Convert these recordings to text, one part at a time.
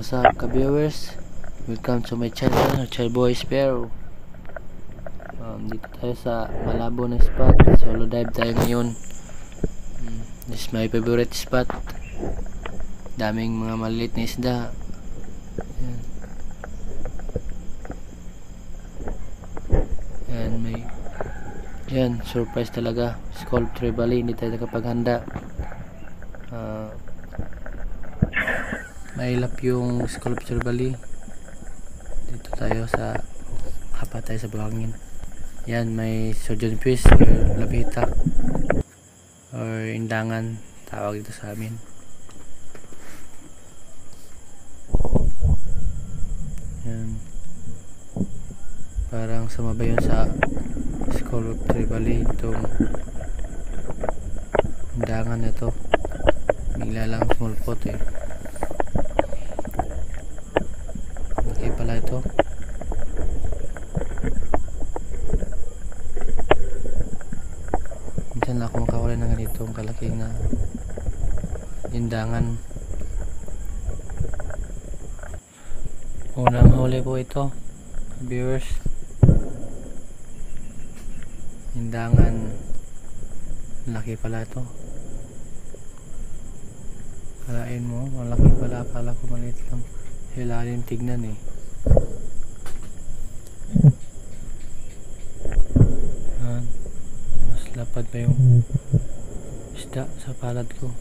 What's up ka-viewers? Welcome to my channel, Child Boy Sparrow. Dito tayo sa malabo na spot. Solo dive tayo ngayon. This is my favorite spot. Daming mga maliit na isda. Yan, surprise talaga. Sculpture Valley, hindi tayo nakapaghanda. Mailap yung Sculpture Valley. Dito tayo sa hapa tayo sa buhangin. Yan, may surgeon fish or labita or indangan, tawag dito sa amin. Yan, parang sumabay yun sa Sculpture Valley itong indangan na to. Bigla lang small pot eh. Okay pala ito. Minsan na ako makawala ng ganitong kalaking na indangan. Unang huli po ito, viewers. Indangan. Laki pala ito. Kalain mo, malaki pala. Akala ko maliit lang. Ilalim tignan eh. Mas lapad pa yung isda sa palad ko.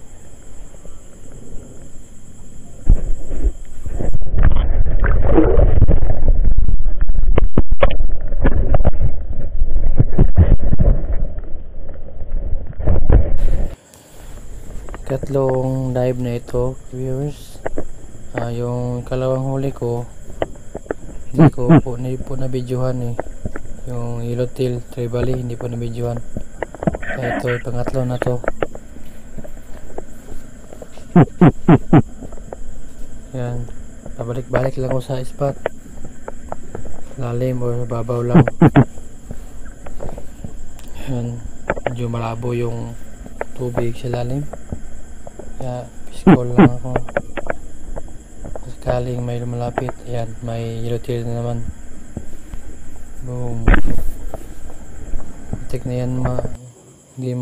Tatlong dive na ito, viewers. Yung kalawang huli ko hindi ko po na videohan eh. Yung Yellowtail Trevally hindi po na videohan. Kaya ito pangatlo na to. Yan, pabalik-balik lang ako sa spot, lalim o babaw lang. Yan, medyo malabo yung tubig sa lalim, kaya piskol lang ako. Sakaling may lumalapit. Ayan, may Yellowtail na naman. Boom. Tik na yan hindi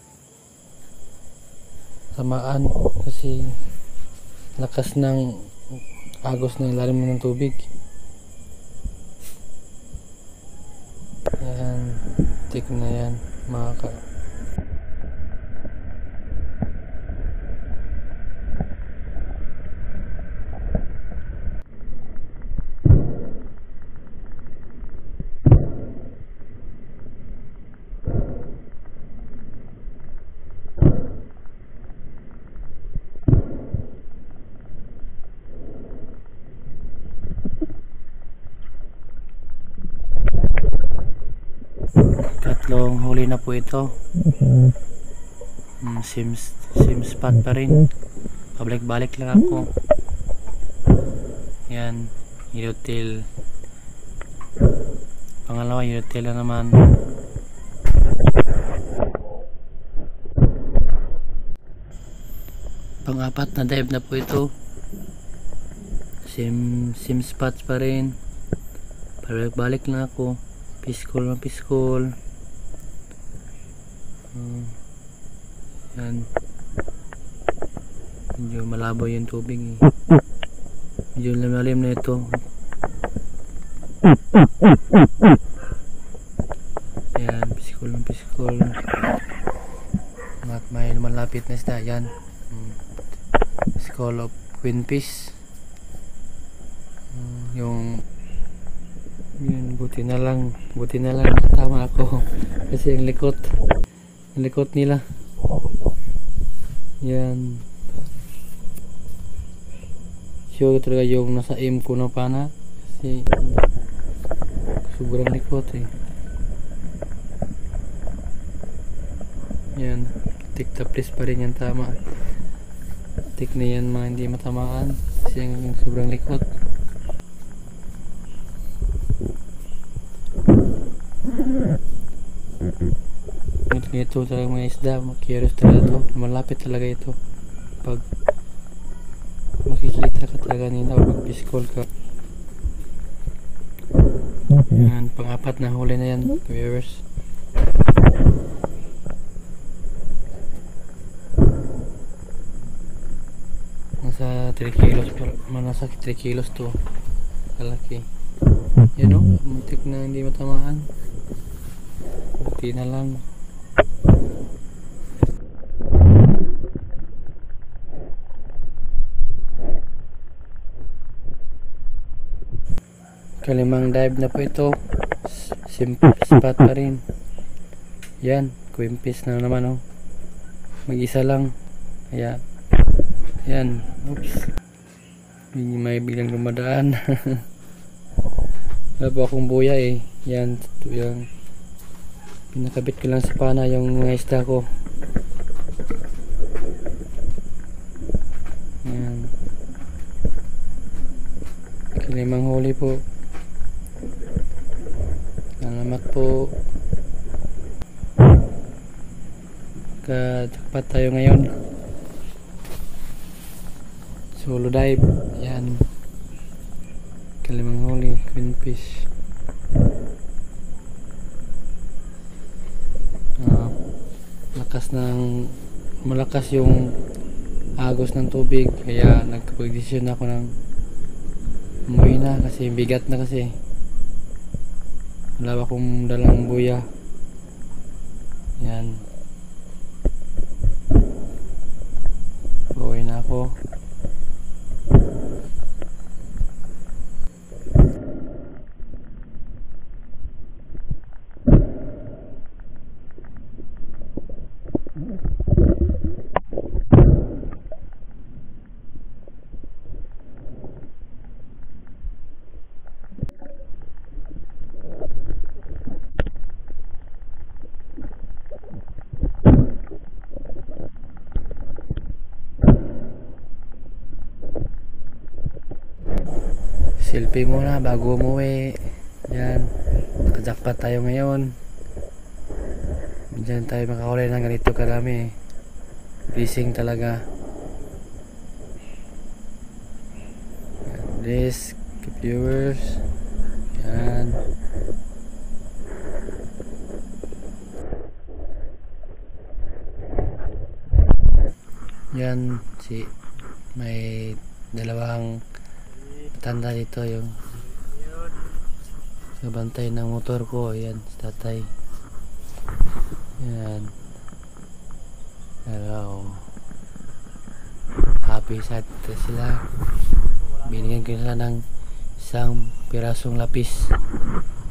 tamaan kasi lakas ng agos ng lalim ng tubig. Ayan, tik na yan mga tatlong huli na po ito. Same spot pa rin. Pabalik-balik lang ako. Yan, Yellowtail. Pangalawa, Yellowtail na naman. Pang-apat na dive na po ito. Same spots pa rin. Pabalik-balik lang ako. Piskol na piskol. Yan, medyo malabo yung tubig eh. Medyo lalim na ito. Yan, piskol na piskol. At may malapit na isda. Yan, skull of queenfish. Yung yun, buti na lang tama ako kasi ang likot nila. Yan, sure talaga yung nasa aim ko na pana kasi sobrang likot eh. Yan, tik taplis pa rin yan, tama. Tik na yan mga hindi matamaan kasi yung sobrang likot. Ito talaga mga isda, makiaros talaga ito. Malapit talaga ito pag makikita ka talaga nila o mag-piscol ka. Yan, pang-apat na huli na yan, viewers. Nasa 3 kilos, nasa 3 kilos to. Kalaki. Yan o, muntik na hindi matamaan. Buti na lang. Kalimang dive na po ito. Spot pa rin. Yan, quimpies na naman oh. Mag-isa lang. Kaya yan, oops. May biglang dumadaan. Wala po akong buya eh. Yan, yung pinakabit ko lang sa pana yung mga isda ko. Yan. Kalimang huli po. Salamat po. Jackpot tayo ngayon. Solo dive. Yan. Kalimang huli. Queenfish. Malakas yung agos ng tubig. Kaya nagkapag-desisyon ako ng umuwi na kasi bigat na kasi. Wala akong dalang buya. Yan. Uwi na ako. Selfie muna bago umuwi. Yan. Nakajakpat tayo ngayon. Diyan tayo makahuli ng ganito karami. Blessing talaga. Please, viewers. Yan. Yan si may dalawang tanda dito yung nabantay ng motor ko. Ayan si tatay. Ayan. Hello. Happy sad sila. Binigyan ko sila ng isang pirasong lapis.